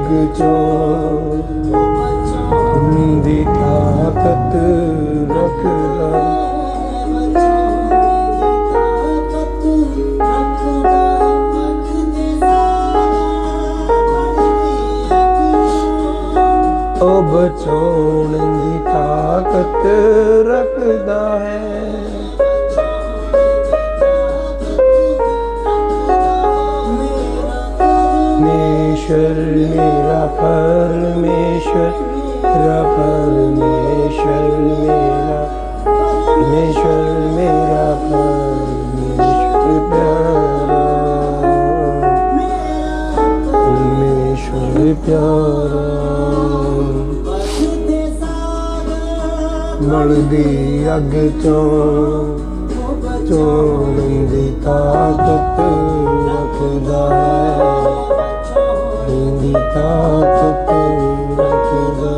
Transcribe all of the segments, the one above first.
चों दी ताकत रखदा ओ बचाउण दी ताकत रखदा है परमेश्वर मेरा परमेश्वर मेरा परमेश्वर मेरा परमेश्वर मेरा परमेश्वर प्यारा परमेश्वर प्यारा बलदी अग चोण दी ताकत रखदा है दी ताकत रखदा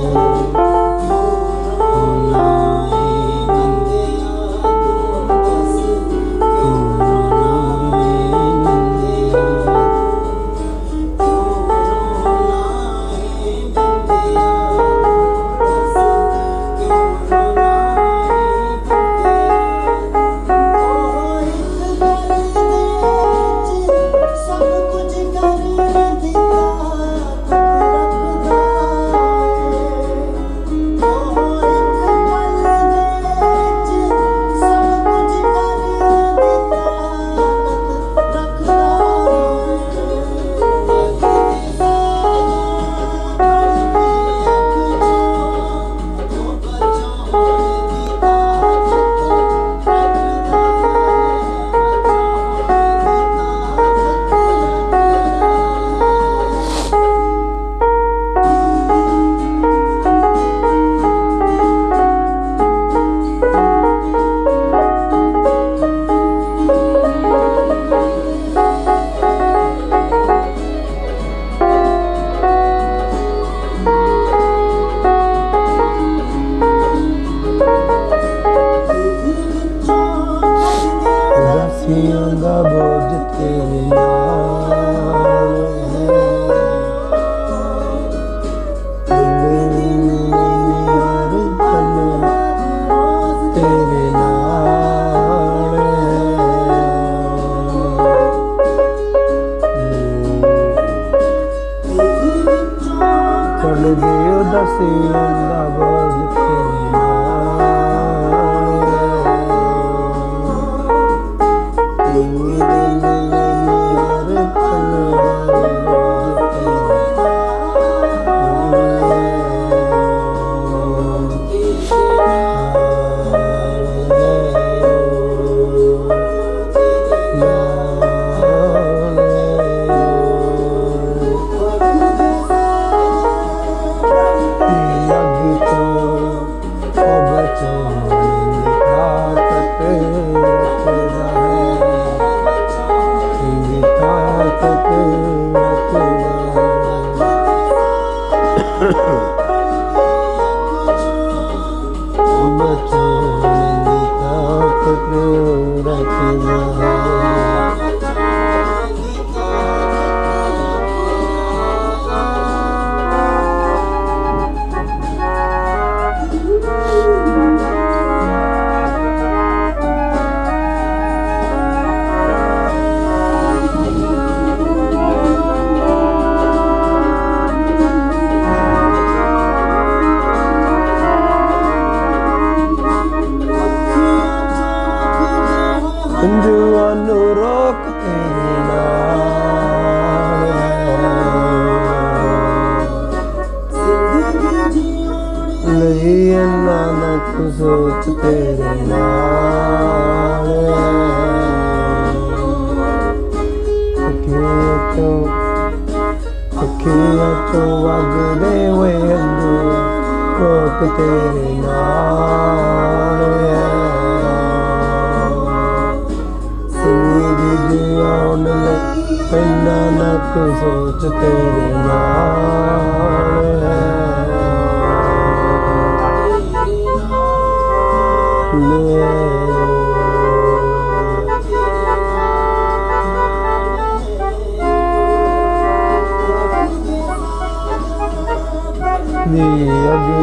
दा बोझ तेरे नाल तेरे नाल कल दियो दसिया दा बोझ तेरे संजुआनू रोक तेरे नाल लई नानक सोच तेरे नाल अखियां चो वगदे हुए अंदू रोक तेरे नाल नानक सोच तेरे नाल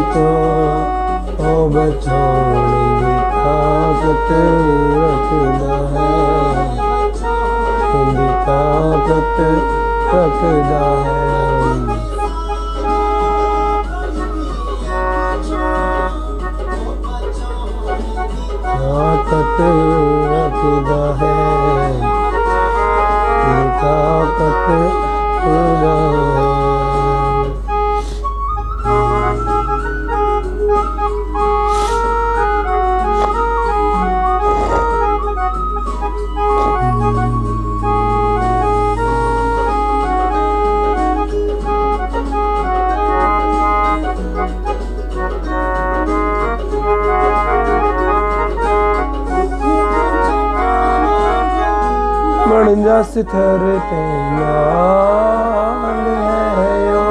तो ओ बच्चों की ताकत रखदा है, उनकी ताकत रखदा है। ताकत रखदा है, ताकत रखदा है। बन जा सिथर ते नाल है ओ,